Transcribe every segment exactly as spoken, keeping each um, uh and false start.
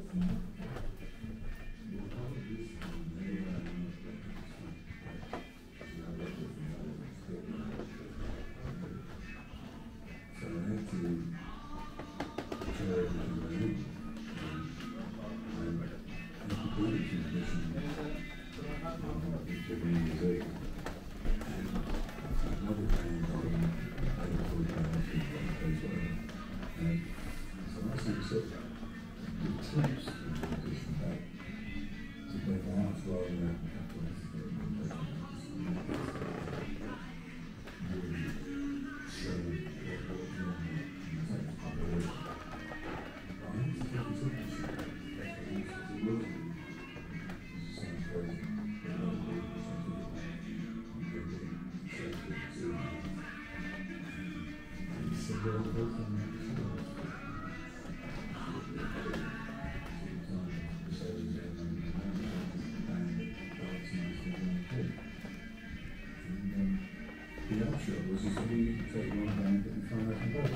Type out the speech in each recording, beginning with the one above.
The upshot was that we take one band and find out about it.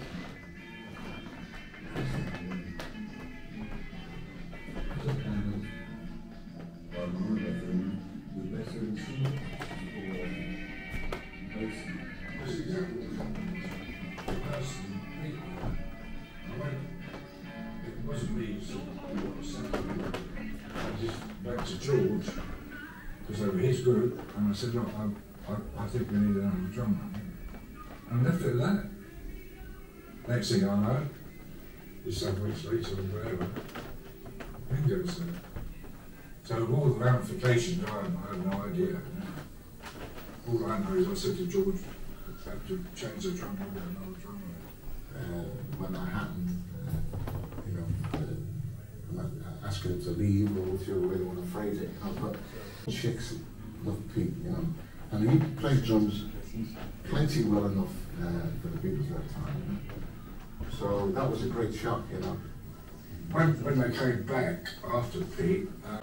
So kind of, well, one of them, the better in school, or basically. That's exactly what happened. The person, people, I went, it wasn't me, so what was happening. I just went to George, because they were his group, and I said, look, I, I, I think we need another drummer. And left it at that. Next thing I know, just seven weeks later or whatever, Bingo's there. So all the ramifications, I have, I have no idea. All I know is I said to George, I have to change the drummer, we'll get another drummer. Uh, when that happened, uh, you know, uh, I'm asking him to leave, or whichever way they want to phrase it, you know, but chicks love Pete, you know. And he played drums plenty well enough uh, for the Beatles at that time. You know? So that was a great shock, you know. When, when they came back after Pete, uh,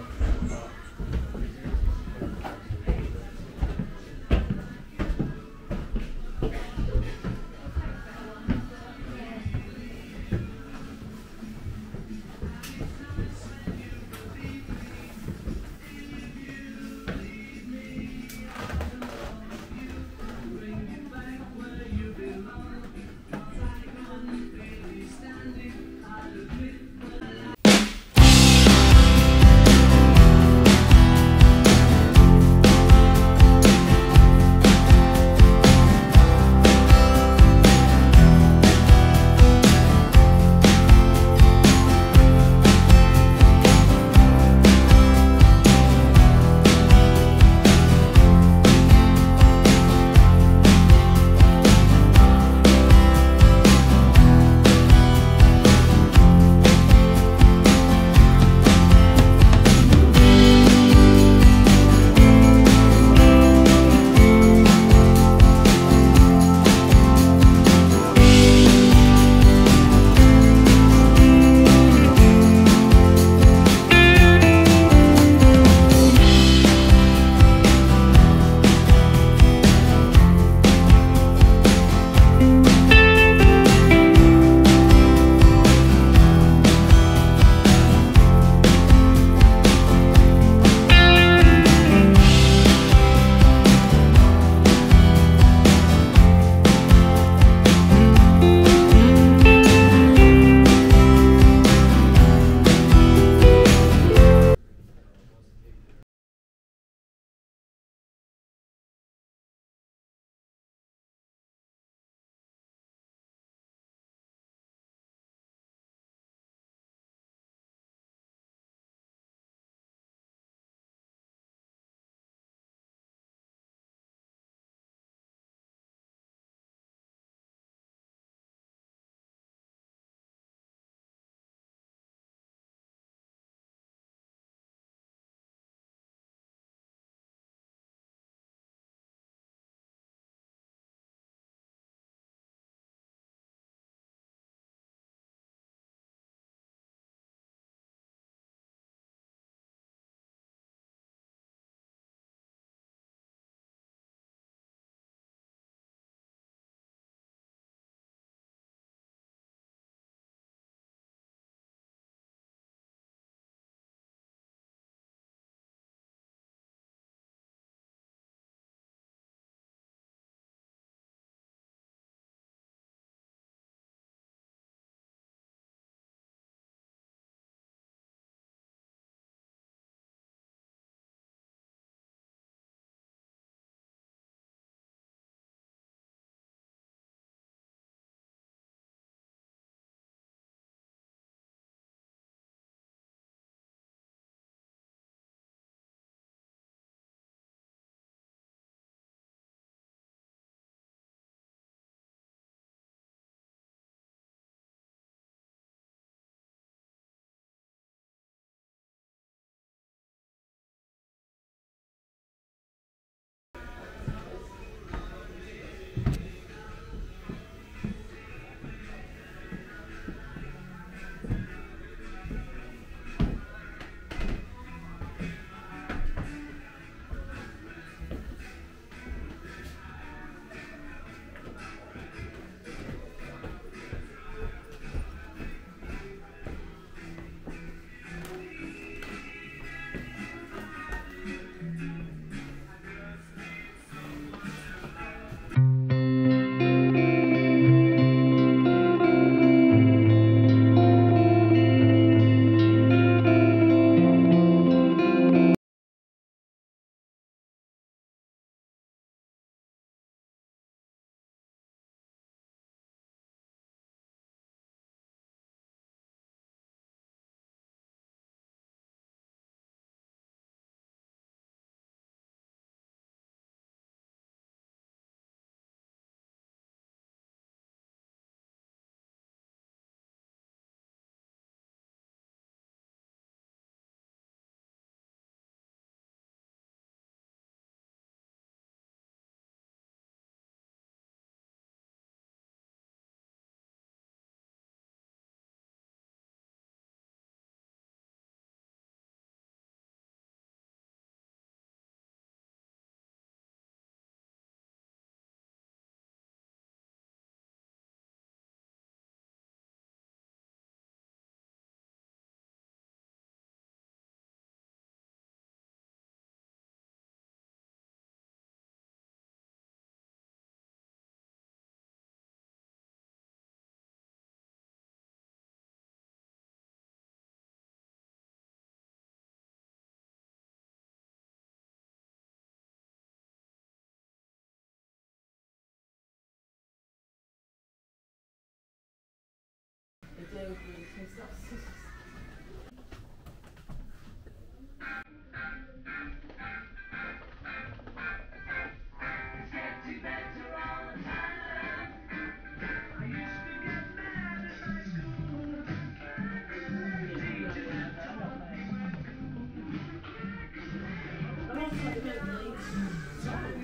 Thank you.